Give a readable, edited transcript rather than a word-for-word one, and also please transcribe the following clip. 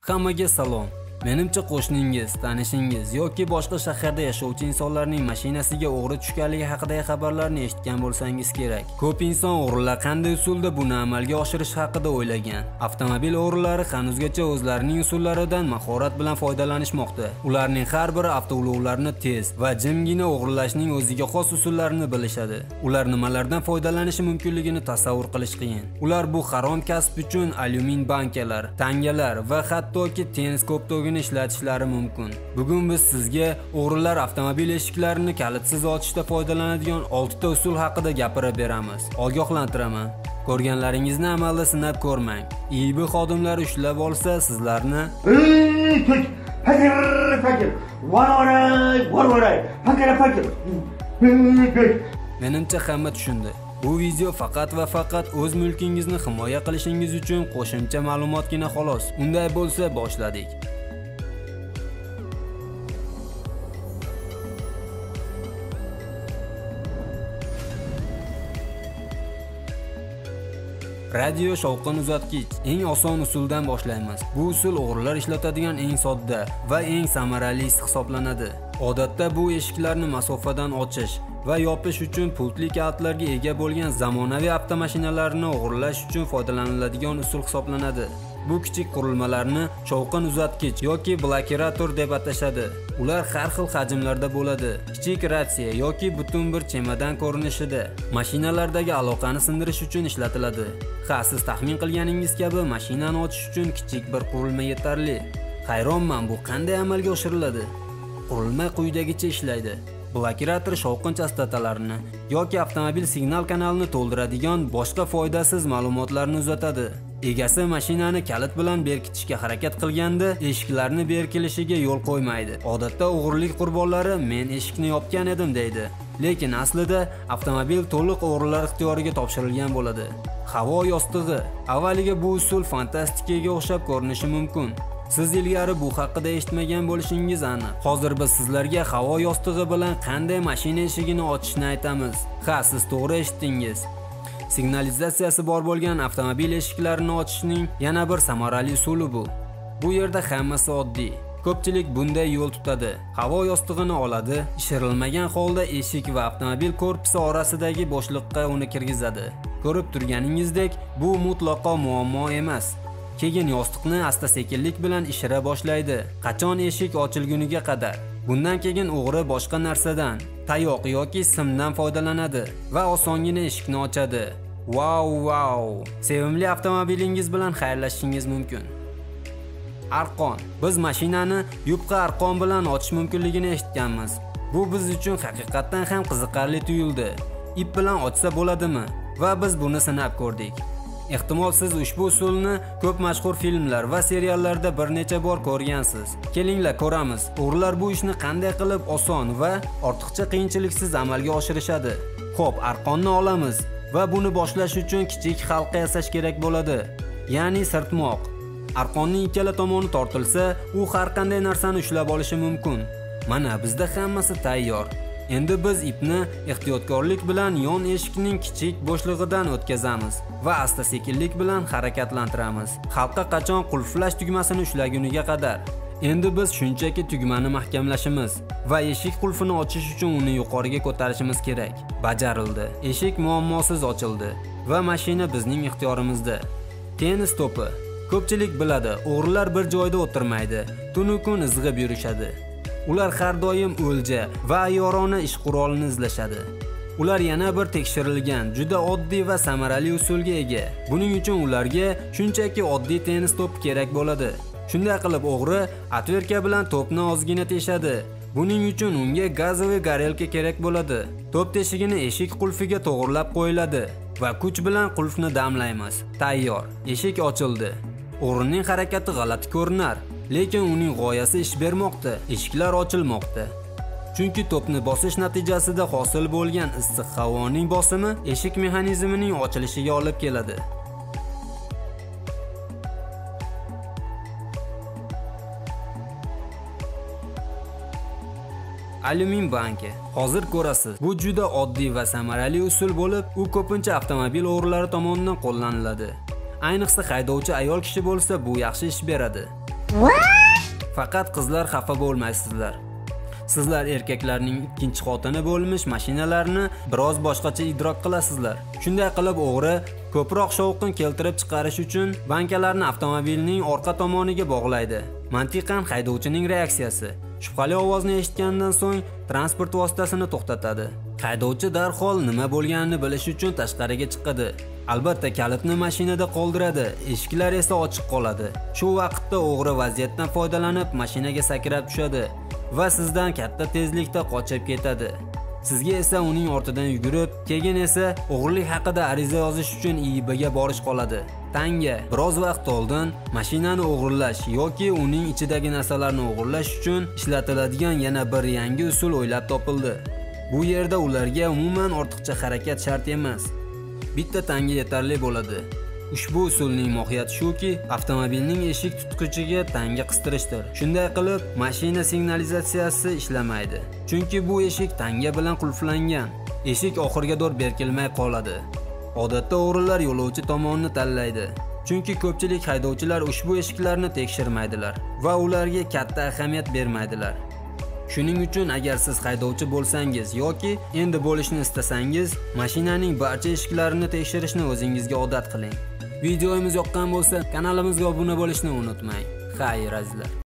Hammaga salom. Menimcha qo'shningiz, tanishingiz yoki boshqa shaharda yashovchi insonlarning mashinasiga o'g'ri tushganligi haqidagi xabarlarni eshitgan bo'lsangiz kerak. Ko'p inson o'g'rilar qanday usulda buni amalga oshirish haqida o'ylagan. Avtomobil o'g'rilari hanuzgacha o'zlarining usullaridan mahorat bilan foydalanishmoqda. Ularning har biri avtoulovlarni tez va jimgina o'g'irlashning o'ziga xos usullarini bilishadi. Ular nimalardan foydalanishi mumkinligini tasavvur qilish qiyin. Ular bu harom kasb uchun alyumin bankalar, tangalar va hattoki tennis koptogini ishlatishlari mumkin. Bugun biz sizga o'g'rilar avtomobil eshiklarini kalitsiz ochishda foydalanadigan 6 ta usul haqida gapirib beramiz. Ogohlantiraman. Ko'rganlaringizni amalda sinab ko'rmang. IB xodimlari ushlab olsa, sizlarni menimcha hamma tushundi. Bu video faqat va faqat o'z mulkingizni himoya qilishingiz uchun qo'shimcha ma'lumotgina xolos. Unday bo'lsa, boshladik. Radio shovqin uzatgich eng oson usuldan boshlaymiz. Bu usul o'g'rilar ishlatadigan eng sodda va eng samaralisi hisoblanadi. Odatda bu eshiklarni masofadan ochish va yopish uchun pultli kalitlarga ega bo'lgan zamonaviy avtomashinalarni o'g'irlash uchun foydalaniladigan usul hisoblanadi. Bu kichik qurilmalarni shovqin uzatgich yoki blokirator deb atashadi. Ular har xil hajmlarda bo'ladi. Kichik ratsiya yoki butun bir chemodan ko'rinishida mashinalardagi aloqani sindirish uchun ishlatiladi. Siz taxmin qilganingiz kabi mashinani ochish uchun kichik bir qurilma yetarli. Hayronman, bu qanday amalga oshiriladi? Qurilma quyidagicha ishlaydi. Blokirator shovqin chastotalarini yoki avtomobil signal kanalini to'ldiradigan boshqa foydasiz ma'lumotlarni uzatadi. Egasi mashinani kalit bilan berkitishga harakat qilganda eshiklarni berkilishiga yo'l qo'ymaydi. Odatda o'g'irlik qurbonlari "Men eshikni yopgan edim" deydi. Lekin aslida avtomobil to'liq o'g'rilar ixtiyoriga topshirilgan bo'ladi. Havo yostig'i. Avvaliga bu usul fantastikaga o'xshab ko'rinishi mumkin. Siz ilgari bu haqida eshitmagan bo'lishingiz aniq. Hozir biz sizlarga havo yostig'i bilan qanday mashina eshigini ochishni aytamiz. Siz to'g'ri eshitdingiz. Signalizatsiyasi bor bo'lgan avtomobil eshiklarini ochishning yana bir samarali usuli bu. Bu yerda hammasi oddiy. Ko'pchilik bunday yo'l tutadi. Havo yostig'ini oladi, ishirilmagan holda eshik va avtomobil korpusi orasidagi bo'shliqqa uni kirgizadi. Ko'rib turganingizdek, bu mutlaqo muammo emas. Keyin yostiqni asta-sekinlik bilan ishira boshlaydi, qachon eshik ochilguniga qadar. Bundan keyin o'g'ri boshqa narsadan, tayoq yoki simdan foydalanadi va osongina eshikni ochadi. Wow! Sevimli avtomobilingiz bilan xayrlashishingiz mumkin. Arqon. Biz mashinani yupqa arqon bilan ochish mumkinligini eshitganmiz. Bu biz uchun haqiqatan ham qiziqarli tuyuldi. Ip bilan ochsa bo'ladimi? Va biz buni sinab ko'rdik. Ehtimol siz ushbu usulni ko'p mashhur filmlar va seriallarda bir necha bor ko'rgansiz. Kelinglar ko'ramiz. O'g'rilar bu ishni qanday qilib oson va ortiqcha qiyinchiliksiz amalga oshirishadi. Xo'p, arqonni olamiz va buni boshlash uchun kichik halqa yasash kerak bo'ladi. Ya'ni sirtmoq. Arqonning ikkala tomoni tortilsa, u har qanday narsani ushlab olishi mumkin. Mana bizda hammasi tayyor. Endi biz ipni ehtiyotkorlik bilan yon eshikning kichik bo'shlig'idan o'tkazamiz va asta-sekinlik bilan harakatlantiramiz. Halqa qachon qulflash tugmasini ushlaguniga qadar. Endi biz shunchaki tugmani mahkamlashimiz va eshik qulfini ochish uchun uni yuqoriga ko'tarishimiz kerak. Bajarildi. Eshik muammosiz ochildi va mashina bizning ixtiyorimizda. Tennis to'pi. Ko'pchilik biladi, o'g'rilar bir joyda o'tirmaydi, tunu-kun izg'ib yurishadi. Ular har doim o'lja va ayyorona ish qurolini izlashadi. Ular yana bir tekshirilgan, juda oddiy va samarali usulga ega. Buning uchun ularga shunchaki oddiy tennis to'pi kerak bo'ladi. Shunday qilib o'g'ri atverka bilan to'pni ozgina teshadi. Buning uchun unga gazoviy garelka kerak bo'ladi. To'p teshigini eshik qulfiga to'g'rilab qo'yiladi va kuch bilan qulfni damlaymiz. Tayyor. Eshik ochildi. O'g'rining harakati g'alati ko'rinar, lekin uning g'oyasi ish bermoqda. Eshiklar ochilmoqda. Chunki to'pni bosish natijasida hosil bo'lgan issiq havoning bosimi eshik mexanizmining ochilishiga olib keladi. Alyumin banki. Hozir ko'rasiz. Bu juda oddiy va samarali usul bo'lib, u ko'pincha avtomobil o'g'rilari tomonidan qo'llaniladi. Ayniqsa haydovchi ayol kishi bo'lsa, bu yaxshi ish beradi. Faqat qizlar xafa bo'lmaysizlar. Sizlar erkaklarning ikkinchi xotini bo'lmish mashinalarni biroz boshqacha idrok qilasizlar. Shunday qilib o'g'ri ko'proq shovqin keltirib chiqarish uchun bankalarni avtomobilning orqa tomoniga bog'laydi. Mantiqan haydovchining reaksiyasi. Shubhali ovozni eshitgandan so'ng transport vositasini to'xtatadi. Haydovchi darhol nima bo'lganini bilish uchun tashqariga chiqadi. Albatta kalitni mashinada qoldiradi, eshiklar esa ochiq qoladi. Shu vaqtda o'g'ri vaziyatdan foydalanib mashinaga sakrab tushadi va sizdan katta tezlikda qochib ketadi. Sizga esa uning ortidan yugurib, keyin esa o'g'rilik haqida ariza yozish uchun IIBga borish qoladi. Tanga biroz vaqt oldin mashinani o'g'irlash yoki uning ichidagi narsalarni o'g'irlash uchun ishlatiladigan yana bir yangi usul o'ylab topildi. Bu yerda ularga umuman ortiqcha harakat shart emas. Bitta tanga yetarli bo'ladi. Ushbu usulning mohiyati shuki, avtomobilning eshik tutqichiga tanga qistirishdir. Shunday qilib, mashina signalizatsiyasi ishlamaydi. Chunki bu eshik tanga bilan qulflangan. Eshik oxirgador berkilmay qoladi. Odatda o'g'rilar yo'lovchi tomonini tanlaydi. Chunki ko'pchilik haydovchilar ushbu eshiklarni tekshirmaydilar va ularga katta ahamiyat bermaydilar. Shuning uchun agar siz haydovchi bo'lsangiz yoki endi bo'lishni istasangiz, mashinaning barcha eshiklarini tekshirishni o'zingizga odat qiling. Videomiz yoqqan bo'lsa, kanalimizga obuna bo'lishni unutmang. Xayr azizlar.